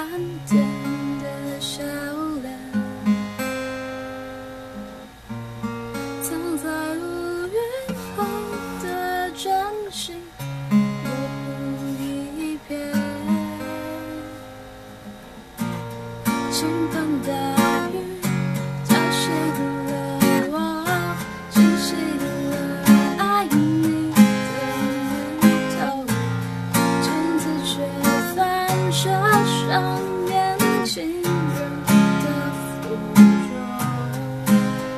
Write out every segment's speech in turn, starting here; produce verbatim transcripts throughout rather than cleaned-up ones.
甜的笑脸，藏在乌云后的真心，模糊一片。倾盆大雨浇熄了我清晰了爱你的念头，镜子却反射上年轻人的附着，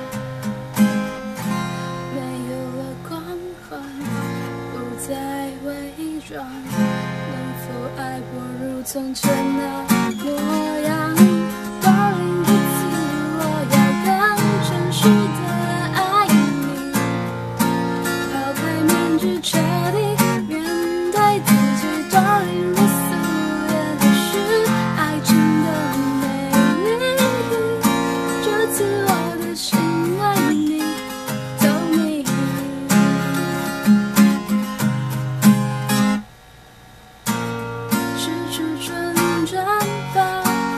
没有了光环，不再伪装，能否爱过如从前那模样？Darling， 这次我要更诚实的爱你，抛开面具，彻底面对自己。Darling， 如素颜的是爱情的美丽，这次我的心为你透明。失去纯真吧。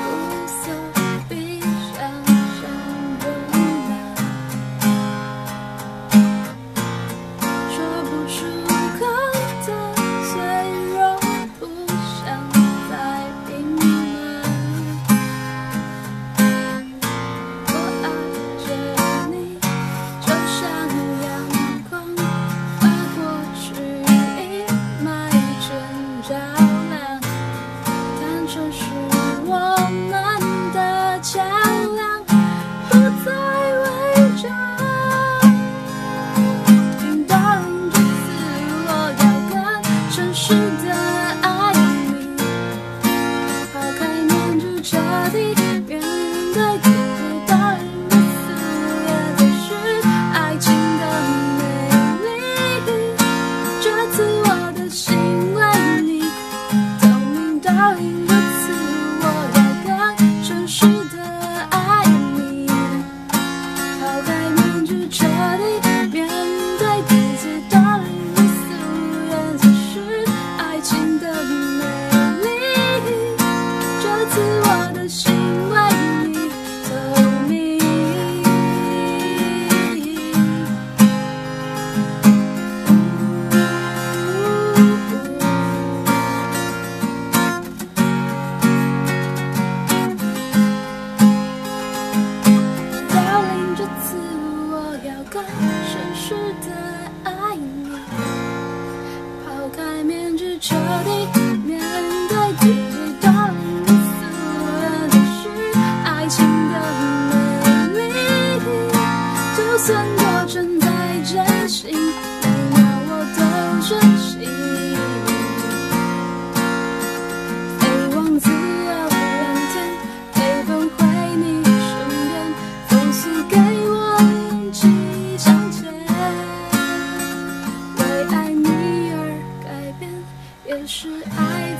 彻底面对自己，Darling， 如素颜的是爱情的美丽，就算过程再艰辛，每秒我都珍惜。飞往自由蓝天，飞奔回你身边，风速给我勇气向前，为爱你而改变。也是爱。